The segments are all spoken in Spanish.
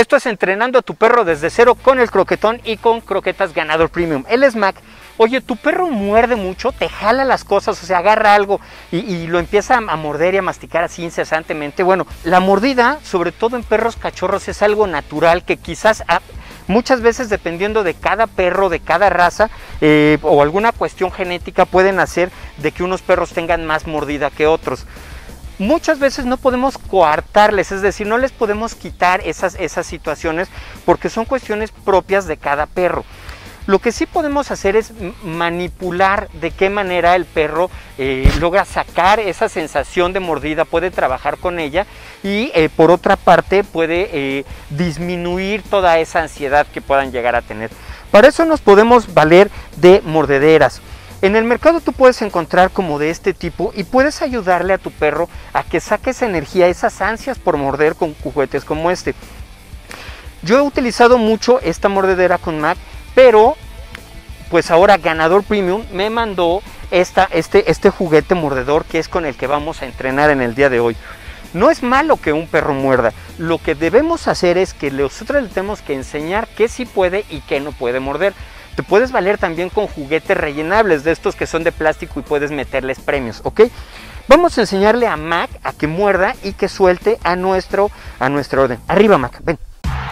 Esto es entrenando a tu perro desde cero con el croquetón y con croquetas Ganador Premium. El Smack, oye, tu perro muerde mucho, te jala las cosas, o sea, agarra algo y lo empieza a morder y a masticar así incesantemente. Bueno, la mordida, sobre todo en perros cachorros, es algo natural que quizás muchas veces, dependiendo de cada perro, de cada raza o alguna cuestión genética, pueden hacer de que unos perros tengan más mordida que otros. Muchas veces no podemos coartarles, es decir, no les podemos quitar esas situaciones porque son cuestiones propias de cada perro. Lo que sí podemos hacer es manipular de qué manera el perro logra sacar esa sensación de mordida, puede trabajar con ella y por otra parte puede disminuir toda esa ansiedad que puedan llegar a tener. Para eso nos podemos valer de mordederas. En el mercado tú puedes encontrar como de este tipo y puedes ayudarle a tu perro a que saque esa energía, esas ansias por morder con juguetes como este. Yo he utilizado mucho esta mordedera con Mac, pero pues ahora Ganador Premium me mandó este juguete mordedor que es con el que vamos a entrenar en el día de hoy. No es malo que un perro muerda, lo que debemos hacer es que nosotros le tenemos que enseñar qué sí puede y qué no puede morder. Te puedes valer también con juguetes rellenables, de estos que son de plástico y puedes meterles premios, ¿ok? Vamos a enseñarle a Mac a que muerda y que suelte a nuestro orden. Arriba, Mac, ven.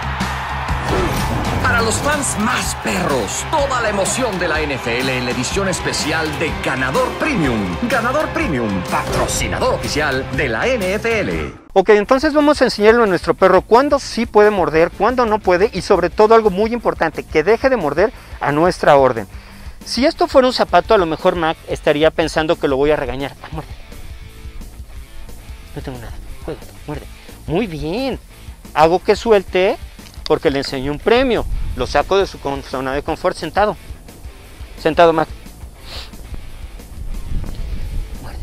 Para los fans más perros, toda la emoción de la NFL en la edición especial de Ganador Premium. Ganador Premium, patrocinador oficial de la NFL. Ok, entonces vamos a enseñarle a nuestro perro cuándo sí puede morder, cuándo no puede y sobre todo algo muy importante, que deje de morder a nuestra orden. Si esto fuera un zapato, a lo mejor Mac estaría pensando que lo voy a regañar. Ah, muerde. No tengo nada, juega, muerde. Muy bien. Hago que suelte porque le enseño un premio. Lo saco de su zona de confort sentado. Sentado, Mac. Muerde.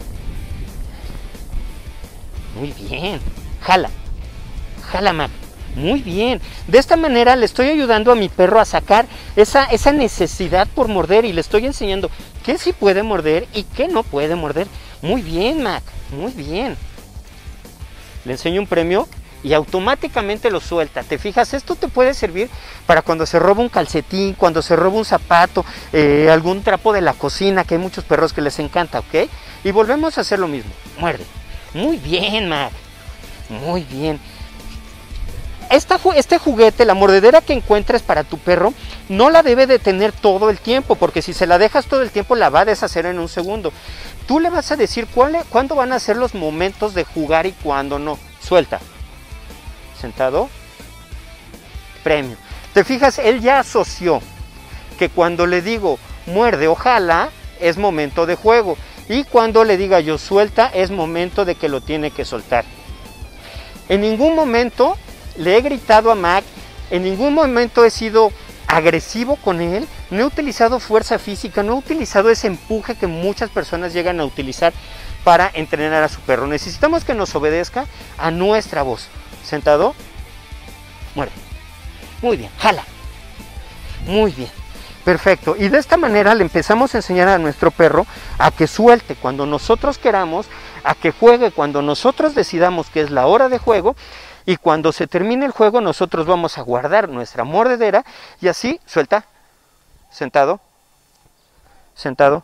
Muy bien. Jala. Jala, Mac. Muy bien. De esta manera le estoy ayudando a mi perro a sacar esa necesidad por morder y le estoy enseñando qué sí puede morder y qué no puede morder. Muy bien, Mac. Muy bien. Le enseño un premio y automáticamente lo suelta. ¿Te fijas? Esto te puede servir para cuando se roba un calcetín, cuando se roba un zapato, algún trapo de la cocina, que hay muchos perros que les encanta, ¿ok? Y volvemos a hacer lo mismo. Muerde. Muy bien, Mac. Muy bien. Este juguete, la mordedera que encuentres para tu perro, no la debe de tener todo el tiempo, porque si se la dejas todo el tiempo la va a deshacer en un segundo. Tú le vas a decir cuándo van a ser los momentos de jugar y cuándo no. Suelta. Sentado. Premio. ¿Te fijas? Él ya asoció que cuando le digo muerde o jala es momento de juego y cuando le diga yo suelta es momento de que lo tiene que soltar. En ningún momento le he gritado a Mac, en ningún momento he sido agresivo con él, no he utilizado fuerza física, no he utilizado ese empuje que muchas personas llegan a utilizar para entrenar a su perro. Necesitamos que nos obedezca a nuestra voz. Sentado. Muerde. Muy bien. Jala. Muy bien. Perfecto. Y de esta manera le empezamos a enseñar a nuestro perro a que suelte cuando nosotros queramos, a que juegue cuando nosotros decidamos que es la hora de juego. Y cuando se termine el juego, nosotros vamos a guardar nuestra mordedera y así, suelta, sentado, sentado.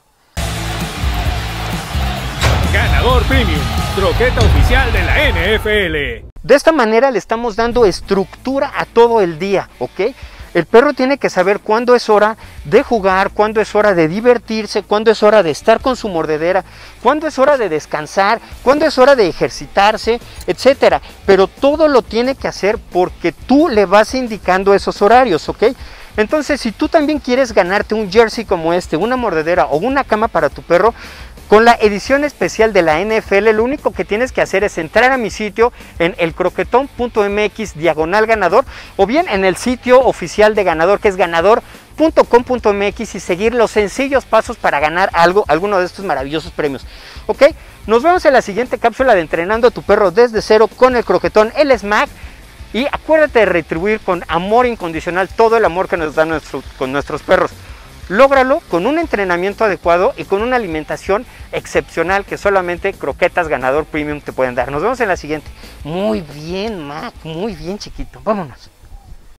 Ganador Premium, croqueta oficial de la NFL. De esta manera le estamos dando estructura a todo el día, ¿ok? El perro tiene que saber cuándo es hora de jugar, cuándo es hora de divertirse, cuándo es hora de estar con su mordedera, cuándo es hora de descansar, cuándo es hora de ejercitarse, etcétera. Pero todo lo tiene que hacer porque tú le vas indicando esos horarios, ¿ok? Entonces, si tú también quieres ganarte un jersey como este, una mordedera o una cama para tu perro, con la edición especial de la NFL, lo único que tienes que hacer es entrar a mi sitio en elcroquetón.mx/ganador o bien en el sitio oficial de Ganador, que es ganador.com.mx, y seguir los sencillos pasos para ganar alguno de estos maravillosos premios. ¿Ok? Nos vemos en la siguiente cápsula de Entrenando a tu perro desde cero con el croquetón, el Smack. Y acuérdate de retribuir con amor incondicional todo el amor que nos dan con nuestros perros. Lógralo con un entrenamiento adecuado y con una alimentación excepcional que solamente Croquetas Ganador Premium te pueden dar. Nos vemos en la siguiente. Muy bien, Mac, muy bien, chiquito. Vámonos.